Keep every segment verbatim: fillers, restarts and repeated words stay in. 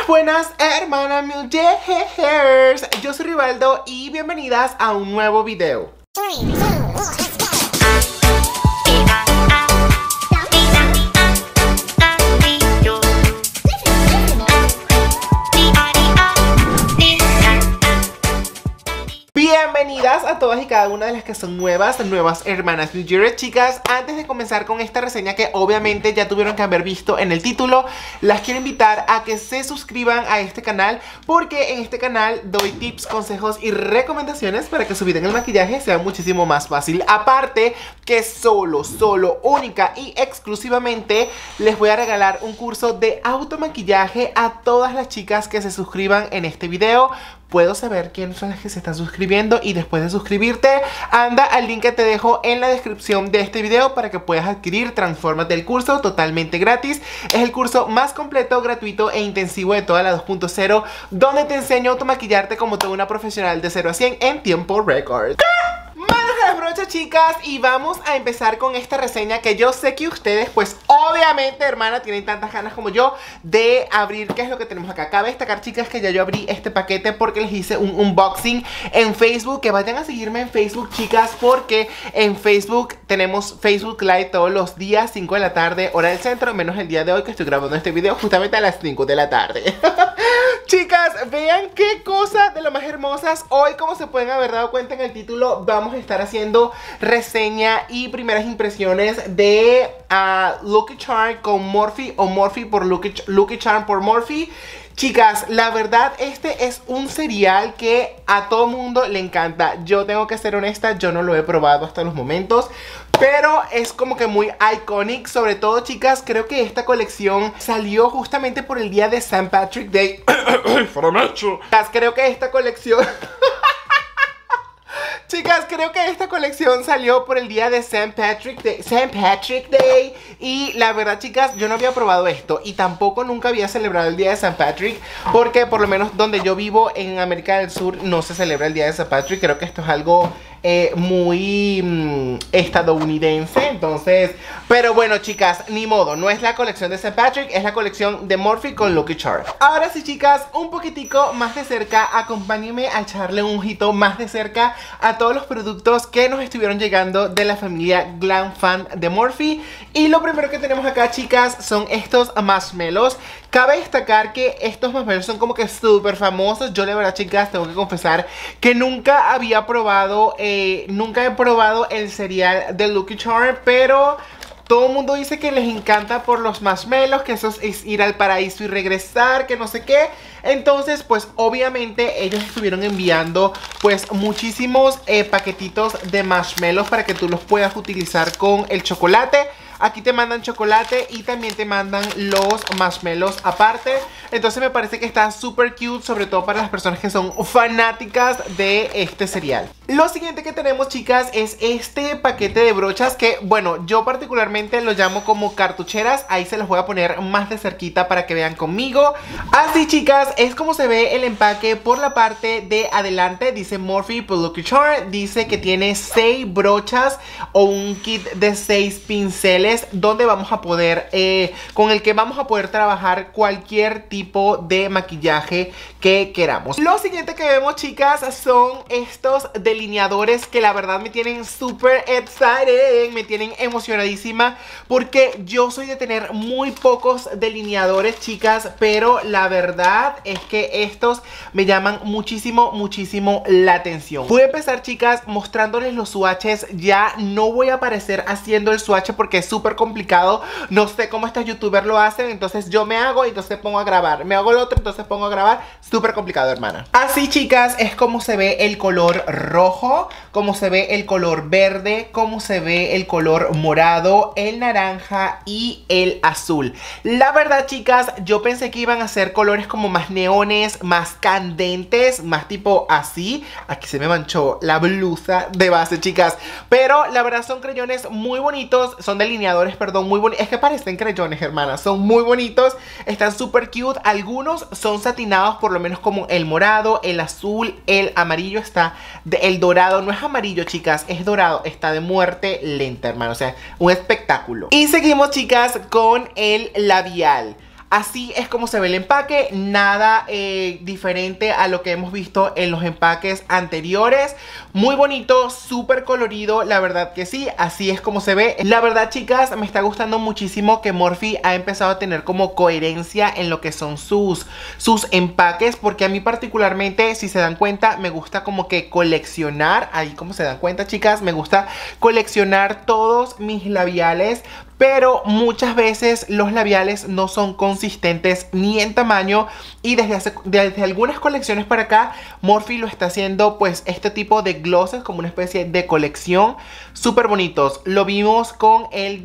Buenas hermanas mujeres, yo soy Rivaldo y bienvenidas a un nuevo video. Bienvenidas a todas y cada una de las que son nuevas, nuevas hermanas New Year, chicas. Antes de comenzar con esta reseña que obviamente ya tuvieron que haber visto en el título, las quiero invitar a que se suscriban a este canal, porque en este canal doy tips, consejos y recomendaciones para que su vida en el maquillaje sea muchísimo más fácil. Aparte que solo, solo, única y exclusivamente les voy a regalar un curso de automaquillaje a todas las chicas que se suscriban en este video. Puedo saber quiénes son las que se están suscribiendo y después de suscribirte, anda al link que te dejo en la descripción de este video para que puedas adquirir Transfórmate el curso totalmente gratis. Es el curso más completo, gratuito e intensivo de toda la dos punto cero, donde te enseño a automaquillarte como toda una profesional de cero a cien en tiempo récord. Manos a las brochas, chicas, y vamos a empezar con esta reseña que yo sé que ustedes, pues obviamente, hermana, tienen tantas ganas como yo de abrir. ¿Qué es lo que tenemos acá? Cabe destacar, chicas, que ya yo abrí este paquete porque les hice un unboxing en Facebook. Que vayan a seguirme en Facebook, chicas, porque en Facebook tenemos Facebook Live todos los días, cinco de la tarde, hora del centro, menos el día de hoy que estoy grabando este video justamente a las cinco de la tarde. Chicas, vean qué cosa de lo más hermosas. Hoy, como se pueden haber dado cuenta en el título, vamos a estar haciendo reseña y primeras impresiones de uh, Lucky Charm con Morphe, o Morphe por Lucky, Lucky Charm por Morphe. Chicas, la verdad, este es un cereal que a todo mundo le encanta. Yo tengo que ser honesta, yo no lo he probado hasta los momentos, pero es como que muy iconic. Sobre todo, chicas, creo que esta colección salió justamente por el día de Saint Patrick Day. Creo que esta colección... Chicas, creo que esta colección salió por el día de Saint Patrick Day, Saint Patrick Day. Y la verdad, chicas, yo no había probado esto y tampoco nunca había celebrado el día de Saint Patrick, porque por lo menos donde yo vivo en América del Sur no se celebra el día de Saint Patrick. Creo que esto es algo eh, muy mmm, estadounidense. Entonces, pero bueno, chicas, ni modo, no es la colección de Saint Patrick, es la colección de Morphe con Lucky Charm. Ahora sí, chicas, un poquitico más de cerca, acompáñenme a echarle un ojito más de cerca a todos los productos que nos estuvieron llegando de la familia Glam Fan de Morphe. Y lo primero que tenemos acá, chicas, son estos marshmallows. Cabe destacar que estos marshmallows son como que súper famosos. Yo, la verdad, chicas, tengo que confesar que nunca había probado, eh, nunca he probado el cereal de Lucky Charm, pero todo el mundo dice que les encanta por los marshmallows, que eso es ir al paraíso y regresar, que no sé qué. Entonces, pues obviamente ellos estuvieron enviando pues muchísimos eh, paquetitos de marshmallows para que tú los puedas utilizar con el chocolate. Aquí te mandan chocolate y también te mandan los marshmallows aparte. Entonces me parece que está súper cute, sobre todo para las personas que son fanáticas de este cereal. Lo siguiente que tenemos, chicas, es este paquete de brochas que, bueno, yo particularmente lo llamo como cartucheras. Ahí se los voy a poner más de cerquita para que vean conmigo. Así, chicas, es como se ve el empaque por la parte de adelante. Dice Morphe por Lucky Charm. Dice que tiene seis brochas o un kit de seis pinceles, donde vamos a poder, eh, con el que vamos a poder trabajar cualquier tipo de maquillaje que queramos. Lo siguiente que vemos, chicas, son estos delineadores que la verdad me tienen súper excited, me tienen emocionadísima, porque yo soy de tener muy pocos delineadores, chicas, pero la verdad es que estos me llaman muchísimo, muchísimo la atención. Voy a empezar, chicas, mostrándoles los swatches. Ya no voy a aparecer haciendo el swatch porque es súper complicado. No sé cómo estas youtubers lo hacen. Entonces yo me hago y entonces pongo a grabar. Me hago el otro, entonces pongo a grabar. Súper complicado, hermana. Así, chicas, es como se ve el color rojo, como se ve el color verde, como se ve el color morado, el naranja y el azul. La verdad, chicas, yo pensé que iban a ser colores como más neones, más candentes, más tipo así. Aquí se me manchó la blusa de base, chicas. Pero la verdad son creyones muy bonitos. Son delineadores, perdón, muy bonitos. Es que parecen creyones, hermanas. Son muy bonitos. Están súper cute. Algunos son satinados, por lo menos como el morado, el azul, el amarillo está... De, el dorado no es amarillo, chicas, es dorado. Está de muerte lenta, hermano. O sea, un espectáculo. Y seguimos, chicas, con el labial. Así es como se ve el empaque, nada eh, diferente a lo que hemos visto en los empaques anteriores. Muy bonito, súper colorido, la verdad que sí, así es como se ve. La verdad, chicas, me está gustando muchísimo que Morphe ha empezado a tener como coherencia en lo que son sus, sus empaques, porque a mí particularmente, si se dan cuenta, me gusta como que coleccionar, ahí como se dan cuenta, chicas, me gusta coleccionar todos mis labiales. Pero muchas veces los labiales no son consistentes ni en tamaño. Y desde, hace, desde algunas colecciones para acá, Morphe lo está haciendo pues este tipo de glosses como una especie de colección. Súper bonitos. Lo vimos con el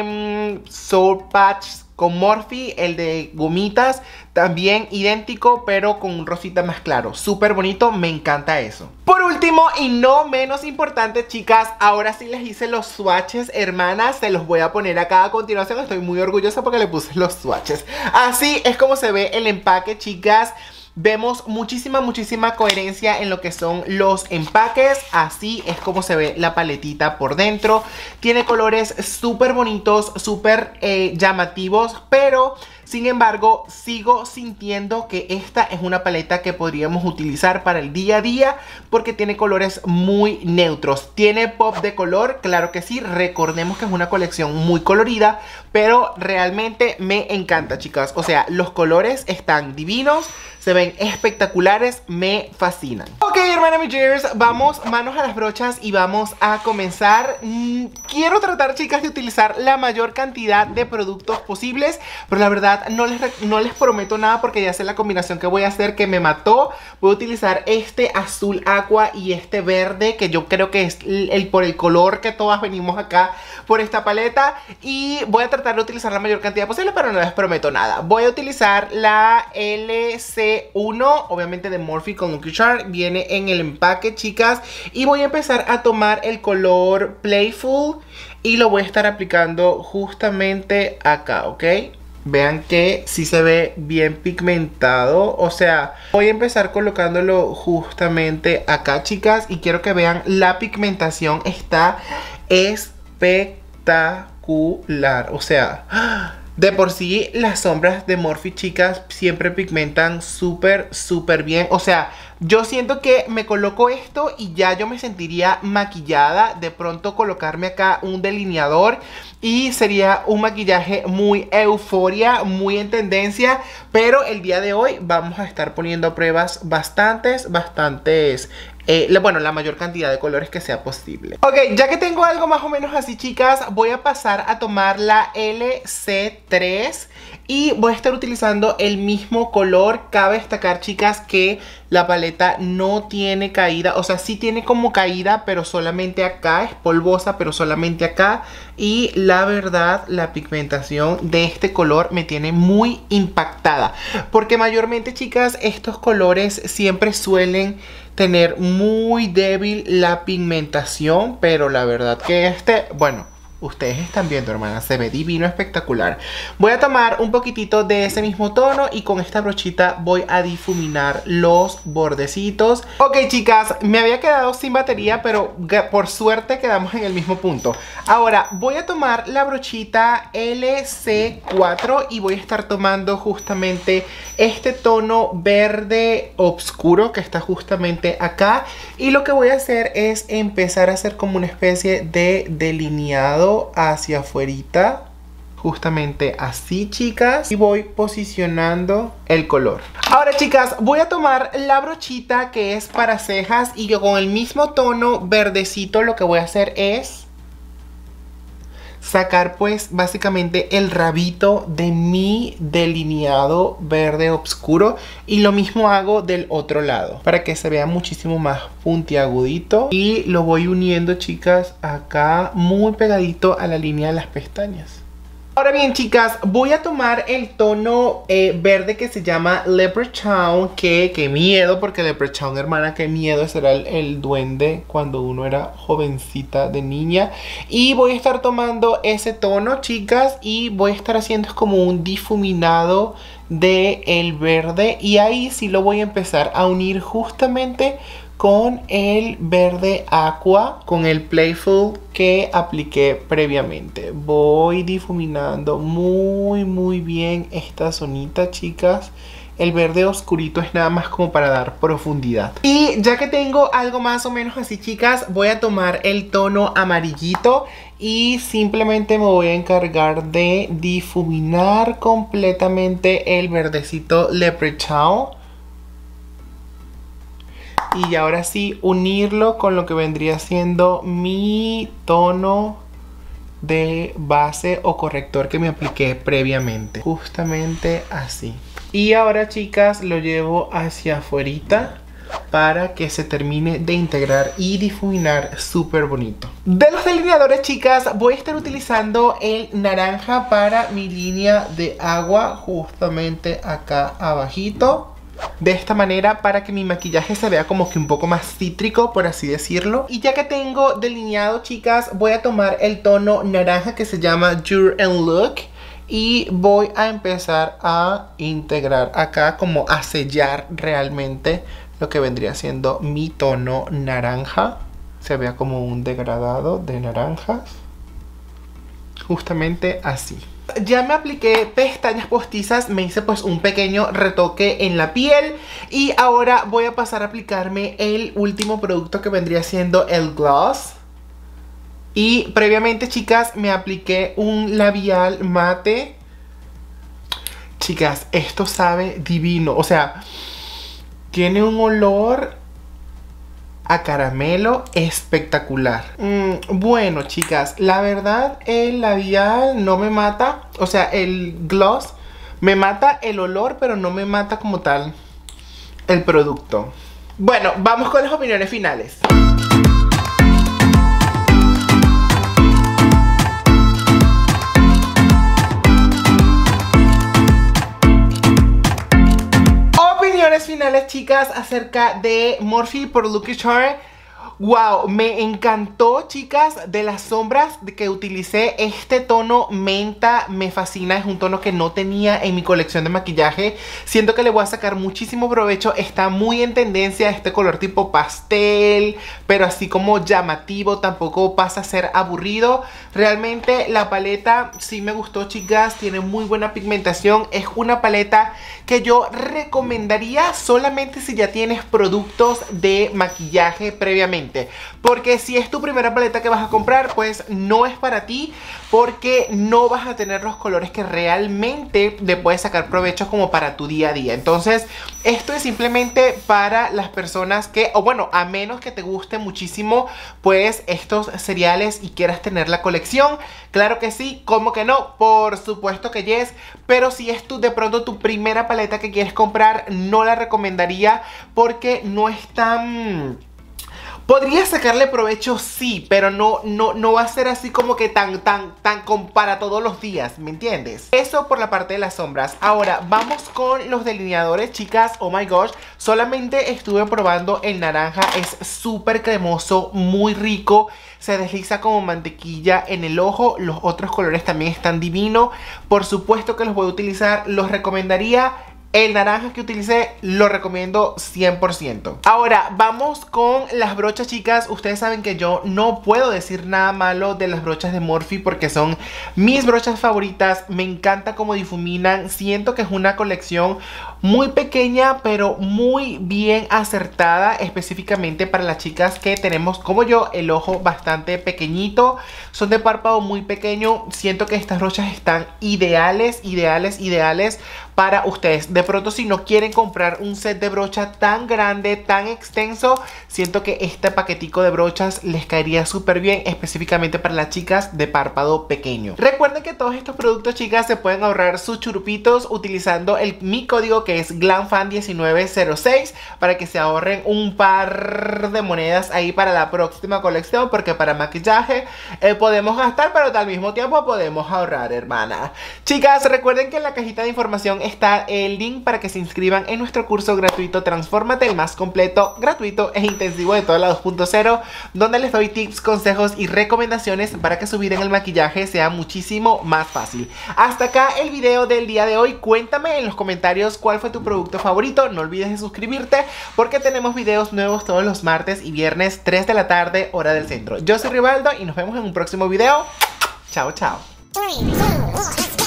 de um, Soul Patch con Morphe, el de gomitas, también idéntico, pero con un rosita más claro. Súper bonito, me encanta eso. Por último, y no menos importante, chicas, ahora sí les hice los swatches, hermanas. Se los voy a poner acá a continuación. Estoy muy orgullosa porque le puse los swatches. Así es como se ve el empaque, chicas. Vemos muchísima, muchísima coherencia en lo que son los empaques. Así es como se ve la paletita por dentro. Tiene colores súper bonitos, súper eh, llamativos, pero sin embargo sigo sintiendo que esta es una paleta que podríamos utilizar para el día a día, porque tiene colores muy neutros. Tiene pop de color, claro que sí. Recordemos que es una colección muy colorida, pero realmente me encanta, chicas. O sea, los colores están divinos, se ven espectaculares, me fascinan. Ok, hermana Mijers, vamos manos a las brochas y vamos a comenzar. mm, Quiero tratar, chicas, de utilizar la mayor cantidad de productos posibles, pero la verdad no les, no les prometo nada porque ya sé la combinación que voy a hacer, que me mató. Voy a utilizar este azul aqua y este verde, que yo creo que es el, el por el color que todas venimos acá por esta paleta. Y voy a tratar de utilizar la mayor cantidad posible, pero no les prometo nada. Voy a utilizar la L C uno, obviamente de Morphe con Lucky Charm. Viene en el empaque, chicas. Y voy a empezar a tomar el color Playful y lo voy a estar aplicando justamente acá, ¿ok? Vean que sí se ve bien pigmentado. O sea, voy a empezar colocándolo justamente acá, chicas. Y quiero que vean, la pigmentación está espectacular. O sea, de por sí las sombras de Morphe, chicas, siempre pigmentan súper, súper bien. O sea, yo siento que me coloco esto y ya yo me sentiría maquillada. De pronto colocarme acá un delineador y sería un maquillaje muy euforia, muy en tendencia. Pero el día de hoy vamos a estar poniendo a pruebas bastantes, bastantes Eh, la, bueno, la mayor cantidad de colores que sea posible. Ok, ya que tengo algo más o menos así, chicas, voy a pasar a tomar la L C tres y voy a estar utilizando el mismo color. Cabe destacar, chicas, que la paleta no tiene caída. O sea, sí tiene como caída, pero solamente acá. Es polvosa, pero solamente acá. Y la verdad, la pigmentación de este color me tiene muy impactada, porque mayormente, chicas, estos colores siempre suelen tener muy débil la pigmentación, pero la verdad que este, bueno, ustedes están viendo, hermanas, se ve divino, espectacular. Voy a tomar un poquitito de ese mismo tono y con esta brochita voy a difuminar los bordecitos. Ok, chicas, me había quedado sin batería, pero por suerte quedamos en el mismo punto. Ahora voy a tomar la brochita L C cuatro y voy a estar tomando justamente este tono verde oscuro que está justamente acá. Y lo que voy a hacer es empezar a hacer como una especie de delineado hacia afuerita, justamente así, chicas, y voy posicionando el color. Ahora, chicas, voy a tomar la brochita que es para cejas y yo con el mismo tono verdecito lo que voy a hacer es sacar pues básicamente el rabito de mi delineado verde oscuro, y lo mismo hago del otro lado para que se vea muchísimo más puntiagudito, y lo voy uniendo, chicas, acá muy pegadito a la línea de las pestañas. Ahora bien, chicas, voy a tomar el tono eh, verde que se llama Leprechaun. Que, que miedo, porque Leprechaun, hermana, qué miedo será el, el duende cuando uno era jovencita de niña. Y voy a estar tomando ese tono, chicas, y voy a estar haciendo como un difuminado de el verde. Y ahí sí lo voy a empezar a unir justamente con el verde aqua, con el Playful que apliqué previamente. Voy difuminando muy muy bien esta zonita, chicas. El verde oscurito es nada más como para dar profundidad. Y ya que tengo algo más o menos así, chicas, voy a tomar el tono amarillito y simplemente me voy a encargar de difuminar completamente el verdecito Leprechaun. Y ahora sí, unirlo con lo que vendría siendo mi tono de base o corrector que me apliqué previamente. Justamente así. Y ahora, chicas, lo llevo hacia afuera para que se termine de integrar y difuminar súper bonito. De los delineadores, chicas, voy a estar utilizando el naranja para mi línea de agua, justamente acá abajito. De esta manera, para que mi maquillaje se vea como que un poco más cítrico, por así decirlo. Y ya que tengo delineado, chicas, voy a tomar el tono naranja que se llama Your and Look. Y voy a empezar a integrar acá, como a sellar realmente lo que vendría siendo mi tono naranja. Se vea como un degradado de naranjas. Justamente así. Ya me apliqué pestañas postizas, me hice pues un pequeño retoque en la piel. Y ahora voy a pasar a aplicarme el último producto que vendría siendo el gloss. Y previamente, chicas, me apliqué un labial mate. Chicas, esto sabe divino. O sea, tiene un olor a caramelo espectacular. Mm, bueno, chicas, la verdad el labial no me mata. O sea, el gloss me mata el olor, pero no me mata como tal el producto. Bueno, vamos con las opiniones finales. Finales, chicas, acerca de Morphe por Lucky Charm. Wow, me encantó, chicas, de las sombras que utilicé. Este tono menta me fascina, es un tono que no tenía en mi colección de maquillaje. Siento que le voy a sacar muchísimo provecho. Está muy en tendencia este color tipo pastel, pero así como llamativo, tampoco pasa a ser aburrido. Realmente la paleta sí me gustó, chicas, tiene muy buena pigmentación. Es una paleta que yo recomendaría solamente si ya tienes productos de maquillaje previamente. Porque si es tu primera paleta que vas a comprar, pues no es para ti, porque no vas a tener los colores que realmente le puedes sacar provecho como para tu día a día. Entonces esto es simplemente para las personas que, o bueno, a menos que te guste muchísimo pues estos cereales y quieras tener la colección. Claro que sí, ¿cómo que no? Por supuesto que yes. Pero si es tu, de pronto tu primera paleta que quieres comprar, no la recomendaría porque no es tan... Podría sacarle provecho, sí, pero no, no, no va a ser así como que tan, tan, tan con para todos los días, ¿me entiendes? Eso por la parte de las sombras. Ahora, vamos con los delineadores, chicas. Oh my gosh, solamente estuve probando el naranja. Es súper cremoso, muy rico. Se desliza como mantequilla en el ojo. Los otros colores también están divinos. Por supuesto que los voy a utilizar, los recomendaría. El naranja que utilicé lo recomiendo cien por ciento. Ahora vamos con las brochas, chicas. Ustedes saben que yo no puedo decir nada malo de las brochas de Morphe porque son mis brochas favoritas. Me encanta cómo difuminan. Siento que es una colección muy pequeña pero muy bien acertada, específicamente para las chicas que tenemos, como yo, el ojo bastante pequeñito. Son de párpado muy pequeño. Siento que estas brochas están ideales, ideales, ideales para ustedes. De pronto, si no quieren comprar un set de brocha tan grande, tan extenso, siento que este paquetico de brochas les caería súper bien, específicamente para las chicas de párpado pequeño. Recuerden que todos estos productos, chicas, se pueden ahorrar sus churupitos utilizando el, mi código, que es GlamFan diecinueve cero seis, para que se ahorren un par de monedas ahí para la próxima colección, porque para maquillaje eh, podemos gastar, pero al mismo tiempo podemos ahorrar, hermana. Chicas, recuerden que en la cajita de información está el link para que se inscriban en nuestro curso gratuito Transfórmate, el más completo, gratuito e intensivo de toda la dos punto cero, donde les doy tips, consejos y recomendaciones para que su vida en el maquillaje sea muchísimo más fácil. Hasta acá el video del día de hoy. Cuéntame en los comentarios cuál fue tu producto favorito. No olvides de suscribirte porque tenemos videos nuevos todos los martes y viernes tres de la tarde, hora del centro. Yo soy Rivaldo y nos vemos en un próximo video. Chao, chao.